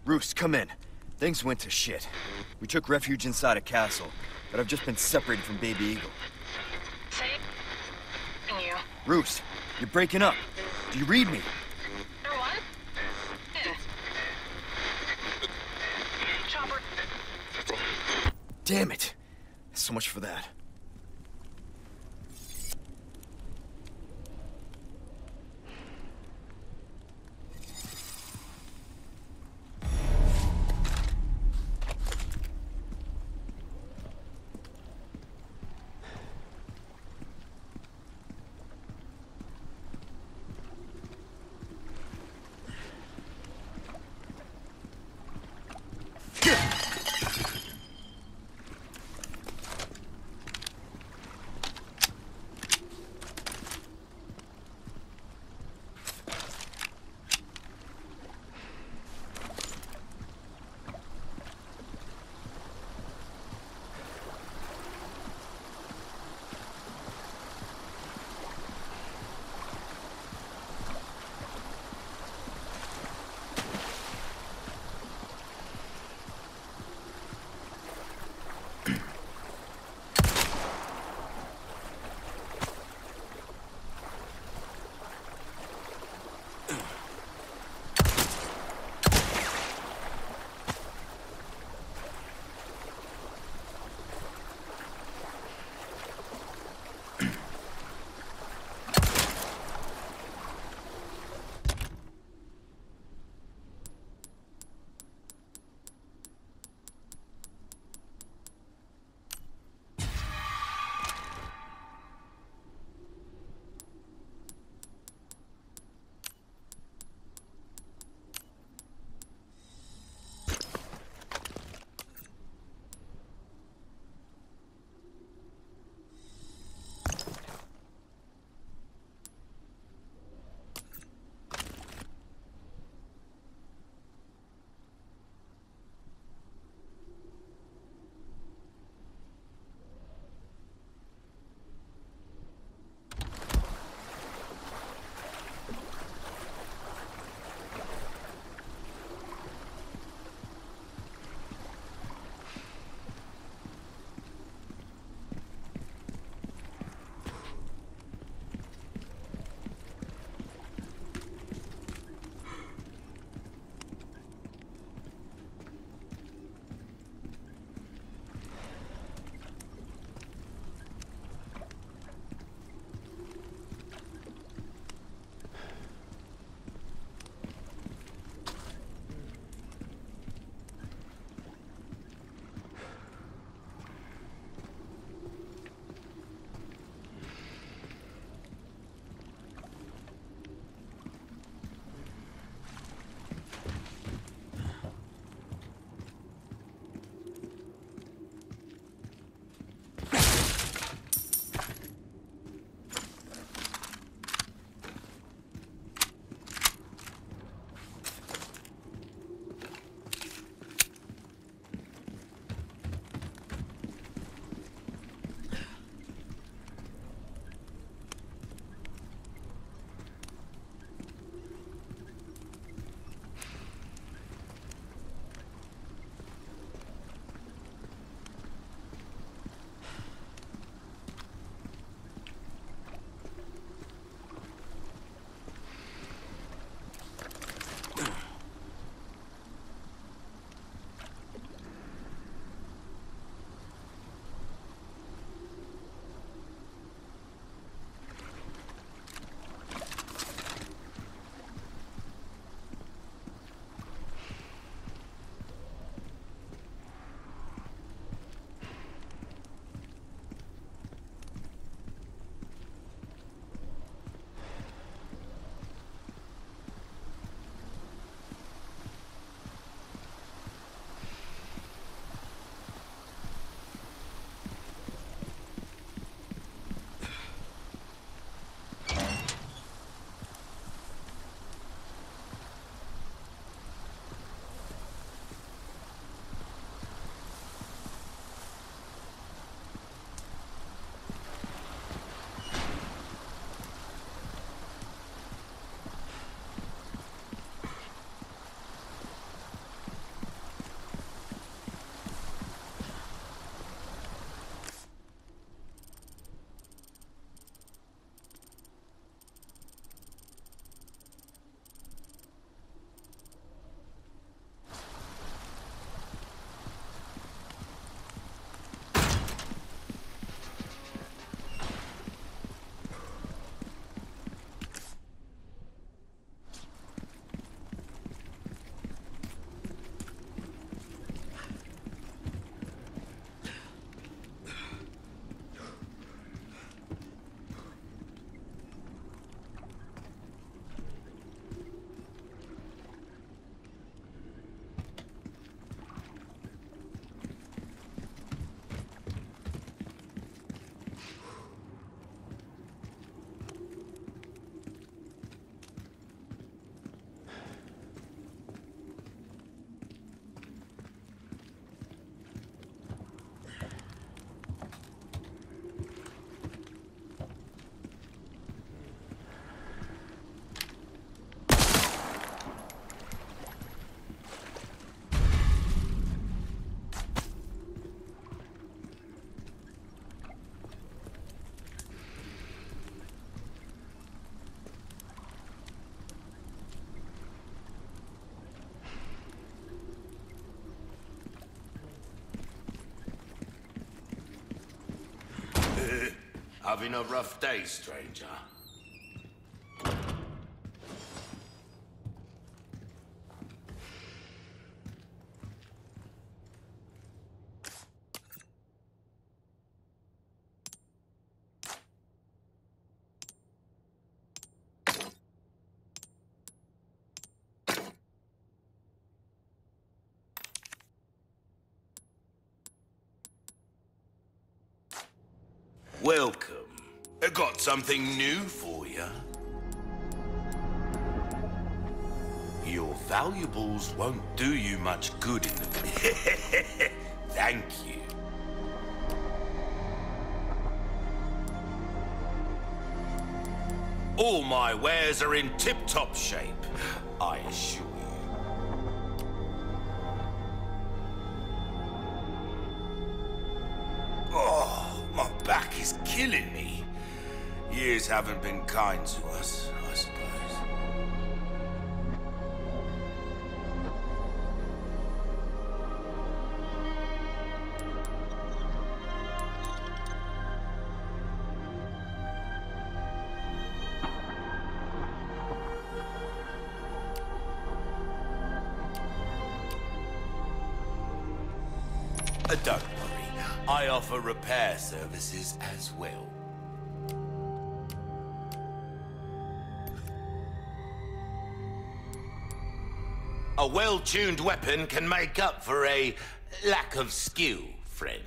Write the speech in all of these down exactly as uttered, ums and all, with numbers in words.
Roost, come in. Things went to shit. We took refuge inside a castle, but I've just been separated from Baby Eagle. Say you. Roost, you're breaking up. Do you read me? Number one? In. Chopper. Damn it. So much for that. Having a rough day, stranger? Welcome. I got something new for you. Your valuables won't do you much good in the... Thank you. All my wares are in tip-top shape, I assure you. Oh, my back is killing me. Years haven't been kind to us, I suppose. Uh, don't worry, I offer repair services as well. A well-tuned weapon can make up for a lack of skill, friend.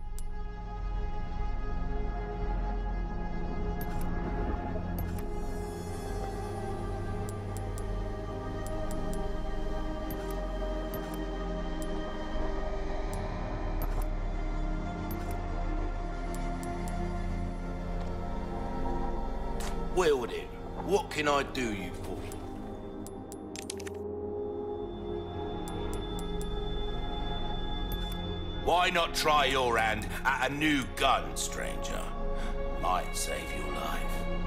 Well then, what can I do you for? Why not try your hand at a new gun, stranger? Might save your life.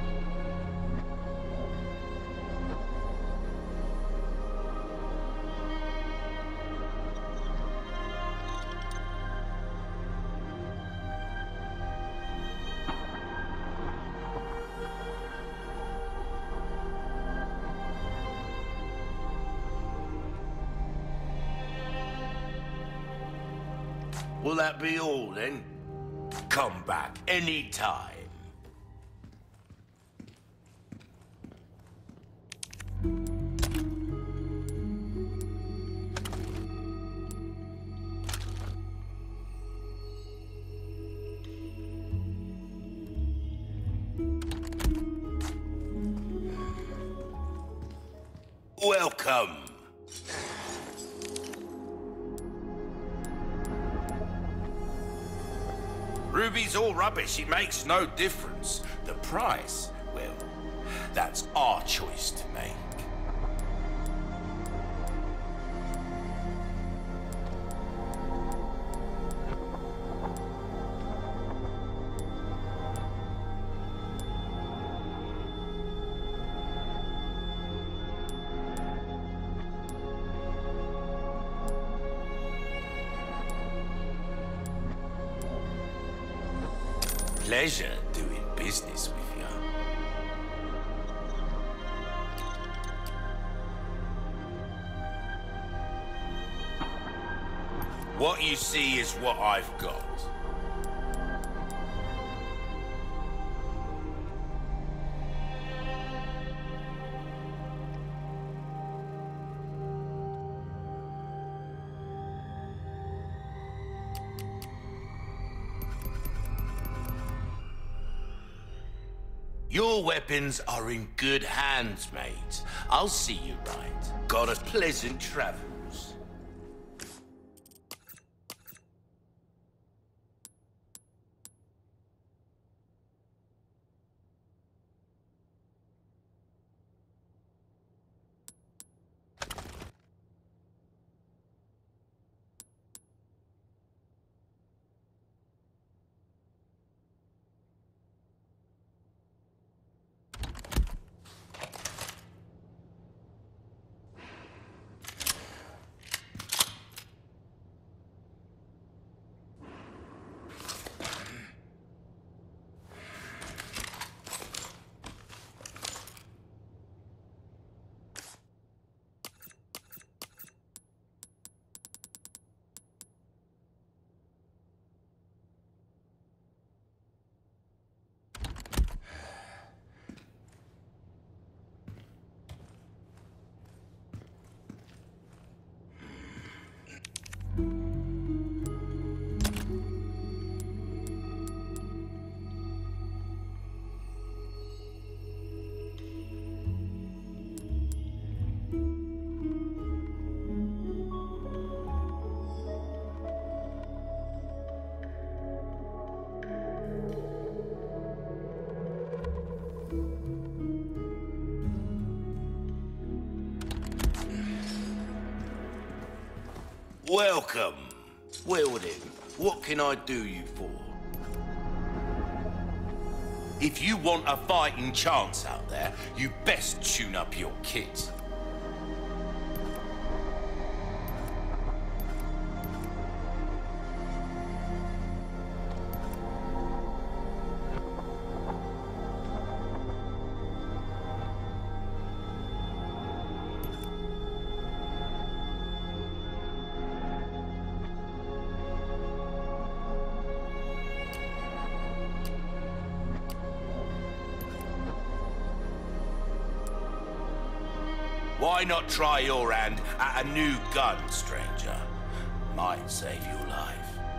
Will that be all, then? Come back any time. Welcome. Ruby's all rubbish, it makes no difference. The price, well, that's our choice to make. Pleasure doing business with you. What you see is what I've got. Your weapons are in good hands, mate. I'll see you right. Got a pleasant travels. Welcome. Well then, what can I do you for? If you want a fighting chance out there, you best tune up your kit. Why not try your hand at a new gun, stranger? Might save your life.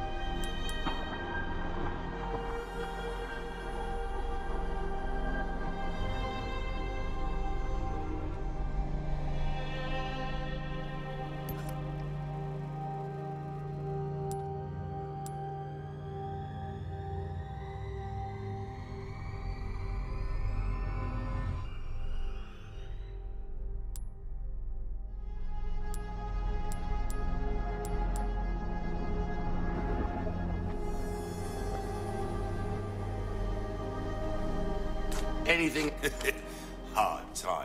Anything? Hard time.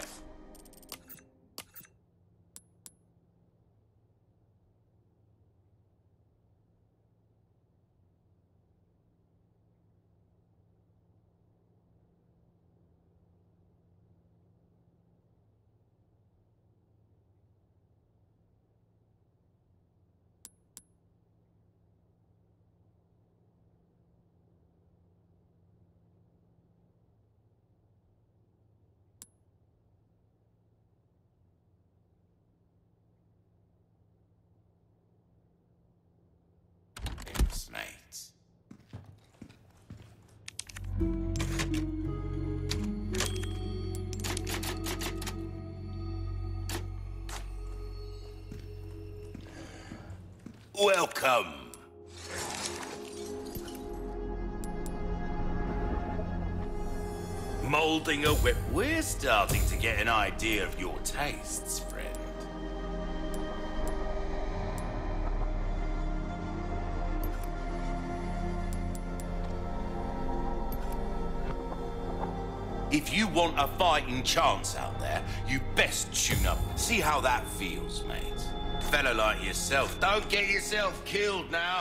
Mates. Welcome. Molding a whip. We're starting to get an idea of your tastes, friend. If you want a fighting chance out there, you best tune up. See how that feels, mate. Fella like yourself, don't get yourself killed now.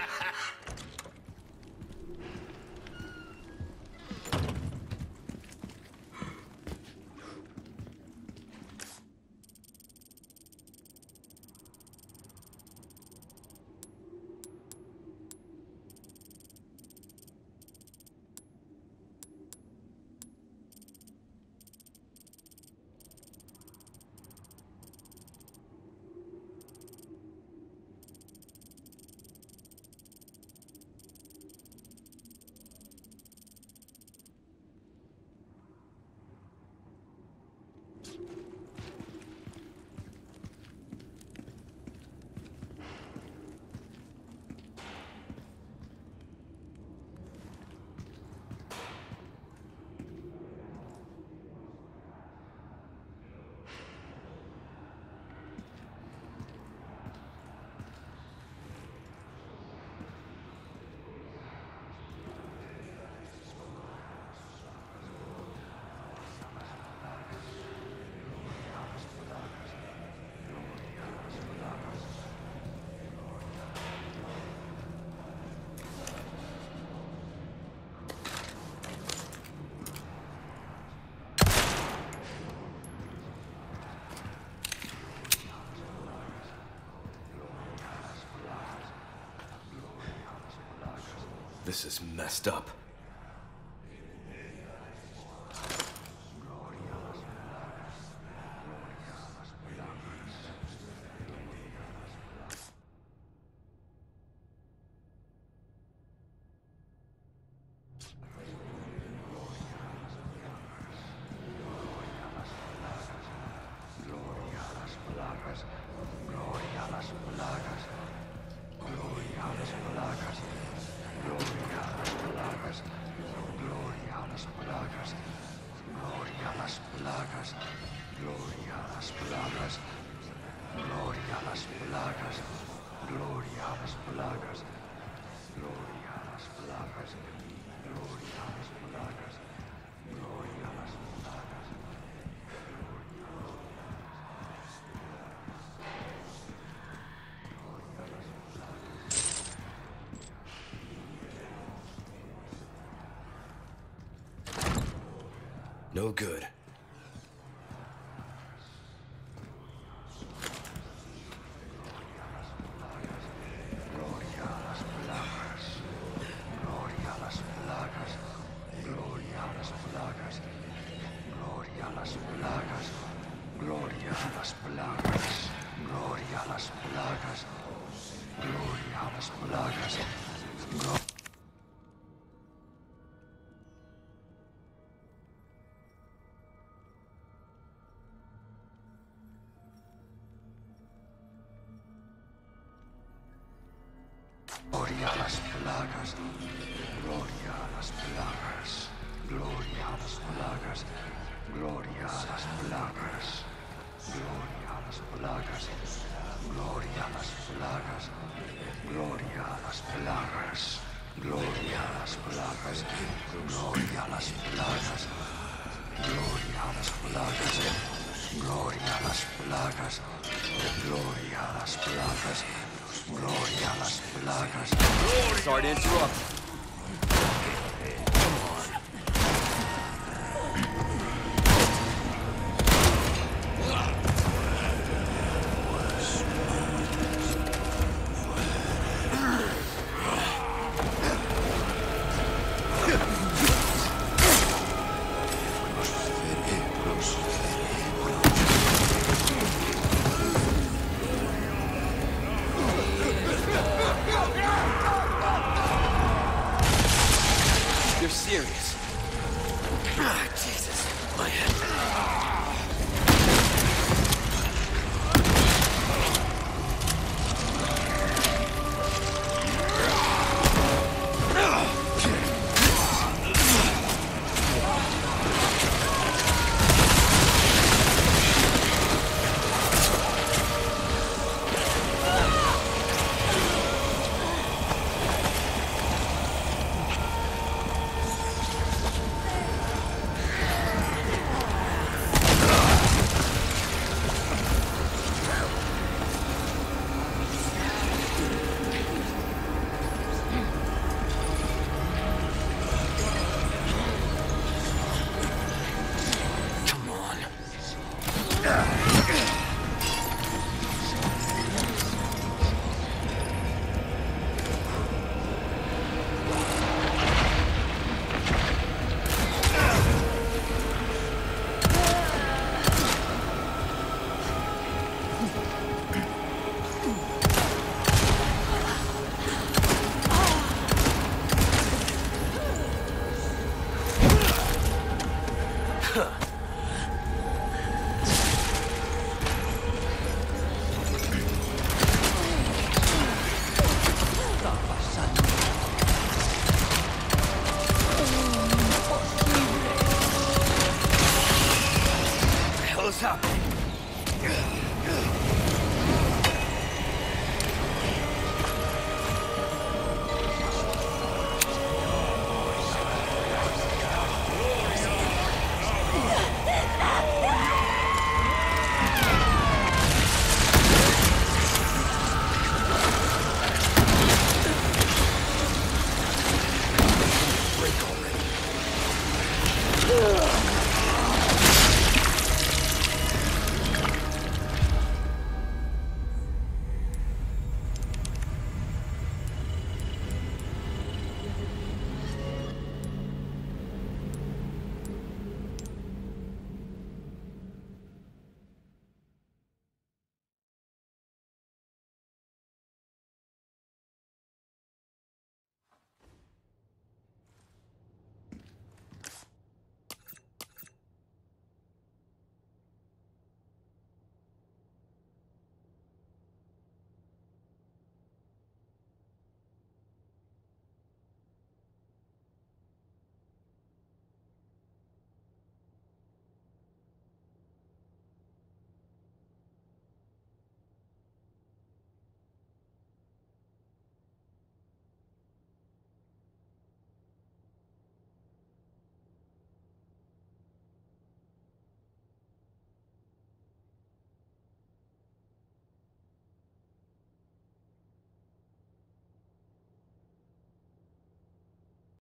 This is messed up. Gloria a las placas, gloria a las placas, No good. Gloria a las plagas, gloria a las plagas, gloria a las plagas, gloria a las plagas, gloria a las plagas, gloria a las plagas, gloria a las plagas, gloria a las plagas, gloria a las plagas, gloria a las plagas, gloria a las plagas, gloria a las plagas. Gloria a las plagas. Sorry to interrupt. You're serious? Ah, Jesus, my head. Huh.